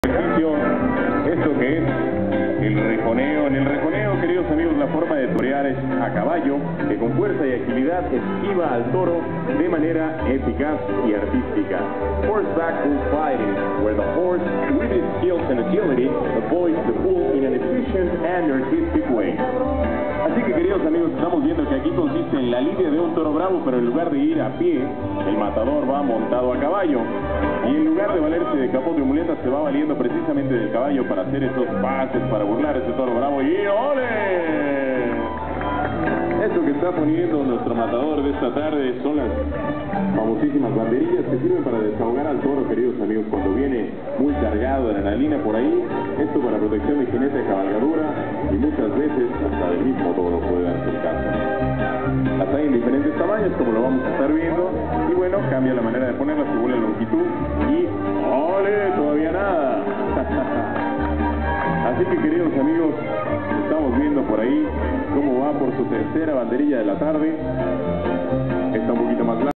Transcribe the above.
ejercicio, esto que es el rejoneo. En el rejoneo, queridos amigos, la forma de torear es a caballo, que con fuerza y agilidad esquiva al toro de manera eficaz y artística. Horseback bull fighting, where the horse, with its skills and agility, avoids the bull in an efficient and artistic way. Así que, queridos amigos, estamos viendo que aquí consiste en la lidia de un toro bravo, pero en lugar de ir a pie, el matador va montado a caballo. Y en lugar de valerse de capote o muleta, se va valiendo precisamente del caballo para hacer esos pases, para burlar a ese toro bravo. ¡Y ole! Esto que está poniendo nuestro matador de esta tarde son las famosísimas banderillas que sirven para desahogar al toro, queridos amigos, cuando viene muy cargado de adrenalina por ahí. Esto para protección de jinete de cabalgadura y muchas veces hasta del mismo toro puede darse el caso. Las hay en diferentes tamaños, como lo vamos a estar viendo, y bueno, cambia la manera de ponerlas según la longitud y ¡ole! Todavía nada. Así que, queridos amigos, estamos viendo por ahí cómo va por su tercera banderilla de la tarde. Está un poquito más larga.